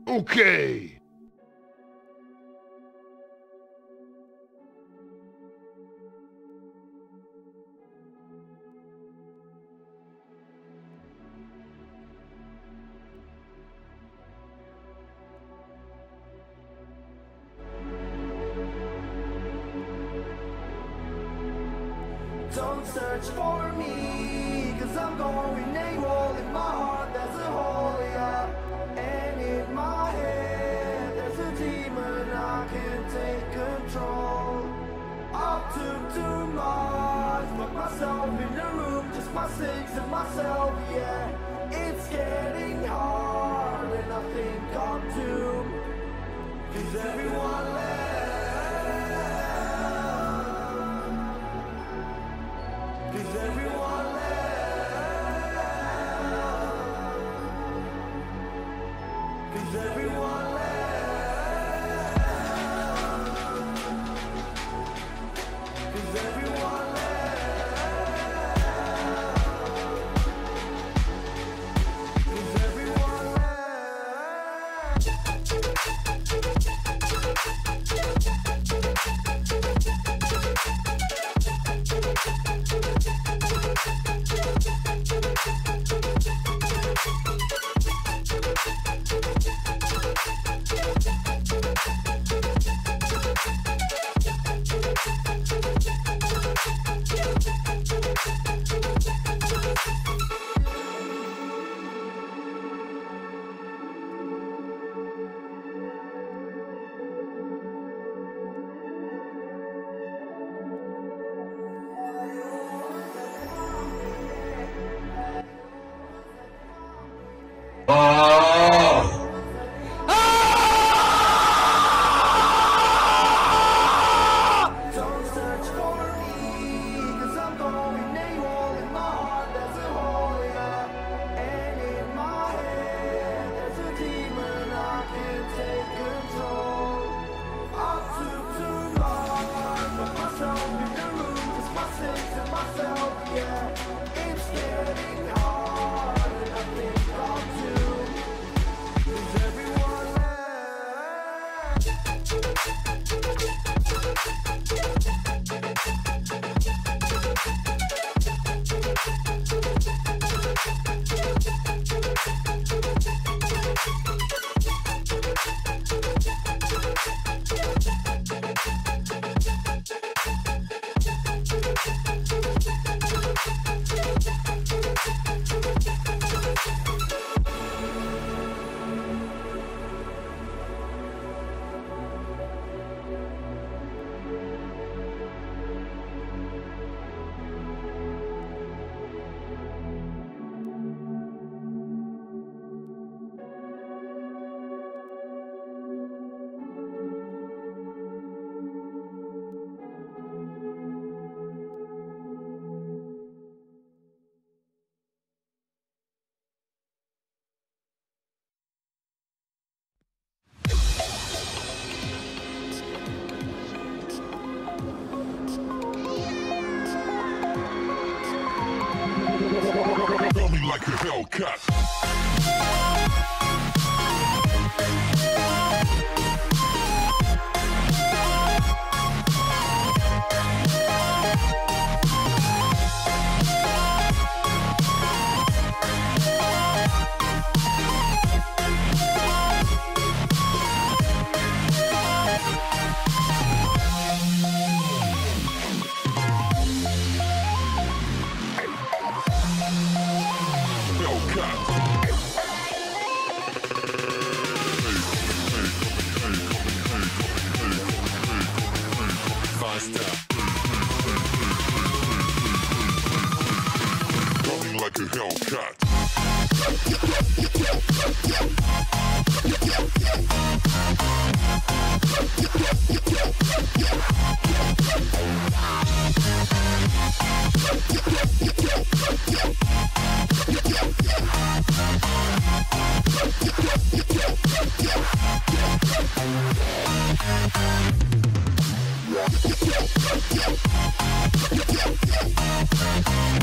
Okay. Don't search for me, cause I'm going AWOL. In my heart there's a hole, yeah. And in my head there's a demon, I can't take control. I took too much, put myself in a room, just my sins and myself, yeah. It's getting hard and I think I'm doomed. Cause everyone left. Cause everyone left. Cause everyone left. Cause everyone left. Cause everyone Like a Hellcat. Coming like a Hellcat.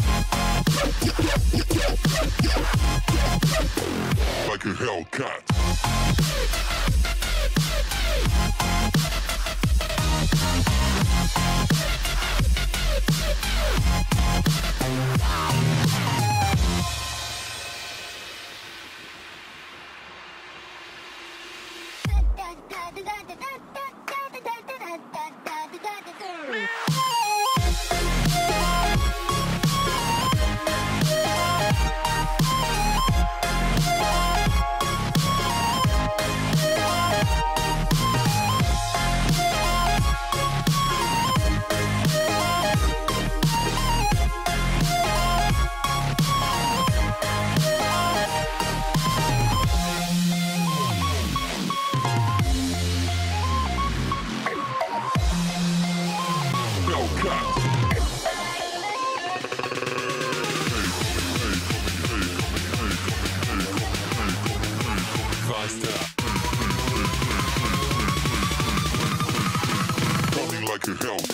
Like a Hellcat. Coming like a hell.